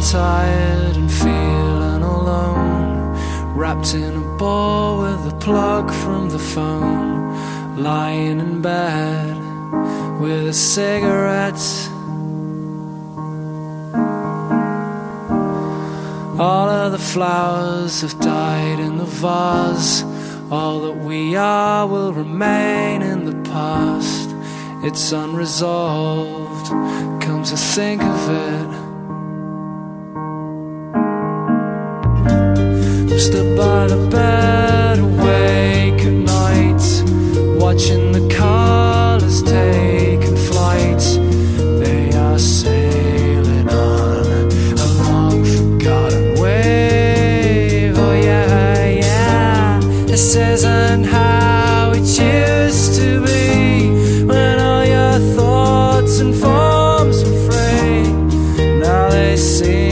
tired and feeling alone, wrapped in a ball with a plug from the phone, lying in bed with a cigarette. All of the flowers have died in the vase. All that we are will remain in the past. It's unresolved, come to think of it. I'm stood by the bed, awake at night, watching the colours taking flight. They are sailing on a long forgotten wave. Oh yeah, yeah. This isn't how it used to be, when all your thoughts and forms were free. Now they seem